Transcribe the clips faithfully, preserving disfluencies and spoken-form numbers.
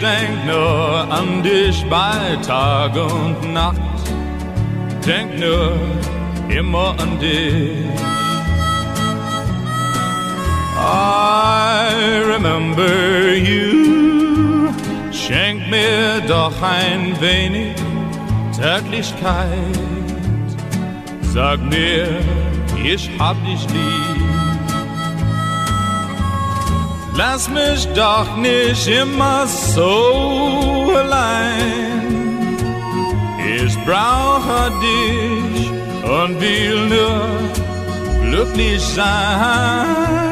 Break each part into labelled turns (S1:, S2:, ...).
S1: denk nur an dich bei Tag und Nacht. Denk nur immer an dich. I remember you. Schenk mir doch ein wenig Zärtlichkeit. Sag mir, ich hab dich lieb. Lass mich doch nicht immer so allein. Ich brauche dich und will nur glücklich sein.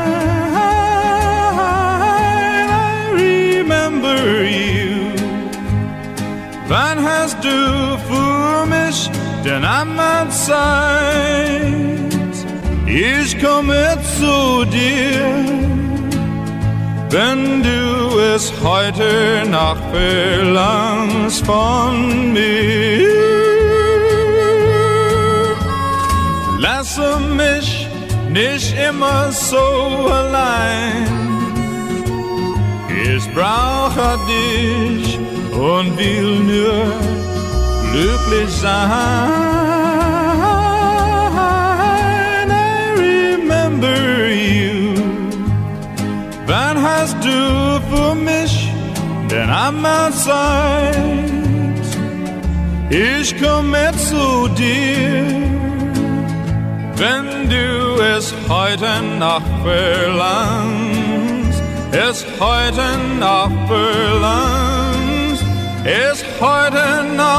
S1: I remember you. Wann hast du für mich denn einmal Zeit? Ich komme zu dir, wenn du es heute Nacht verlangst von mir. Lasse mich nicht immer so allein. Ich brauche dich und will nur glücklich sein. I remember you. Wann hast du für mich denn einmal Zeit? Ich komme zu dir, wenn du es heute Nacht verlangst, es heute Nacht verlangst, es heute Nacht